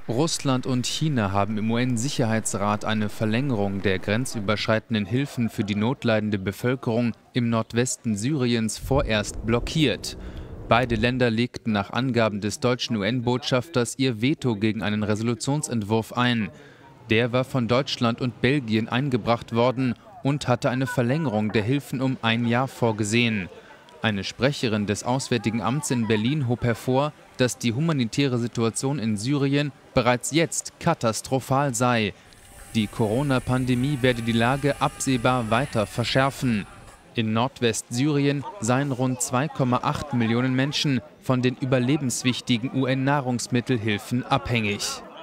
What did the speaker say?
Russland und China haben im UN-Sicherheitsrat eine Verlängerung der grenzüberschreitenden Hilfen für die notleidende Bevölkerung im Nordwesten Syriens vorerst blockiert. Beide Länder legten nach Angaben des deutschen UN-Botschafters ihr Veto gegen einen Resolutionsentwurf ein. Der war von Deutschland und Belgien eingebracht worden und hatte eine Verlängerung der Hilfen um ein Jahr vorgesehen. Eine Sprecherin des Auswärtigen Amts in Berlin hob hervor, dass die humanitäre Situation in Syrien bereits jetzt katastrophal sei. Die Corona-Pandemie werde die Lage absehbar weiter verschärfen. In Nordwestsyrien seien rund 2,8 Millionen Menschen von den überlebenswichtigen UN-Nahrungsmittelhilfen abhängig.